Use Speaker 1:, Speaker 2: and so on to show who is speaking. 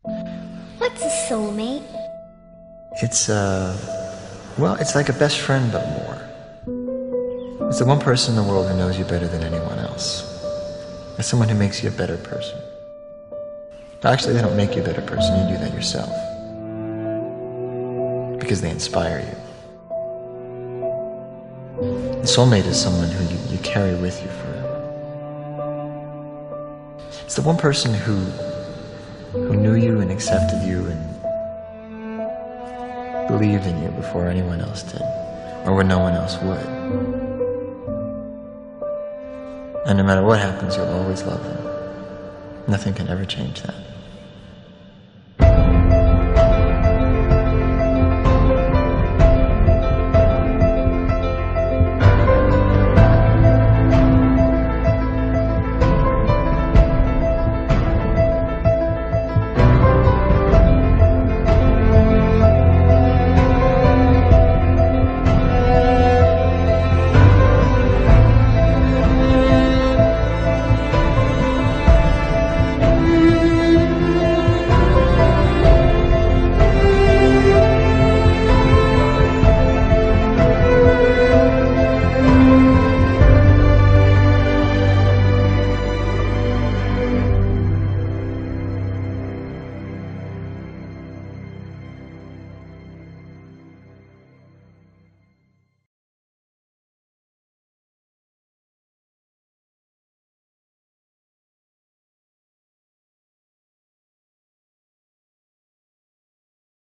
Speaker 1: What's a soulmate?
Speaker 2: It's, well, it's like a best friend, but more. It's the one person in the world who knows you better than anyone else. It's someone who makes you a better person. Actually, they don't make you a better person, you do that yourself. Because they inspire you. The soulmate is someone who you carry with you forever. It's the one person who knew you and accepted you and believed in you before anyone else did, or when no one else would. And no matter what happens, you'll always love them. Nothing can ever change that.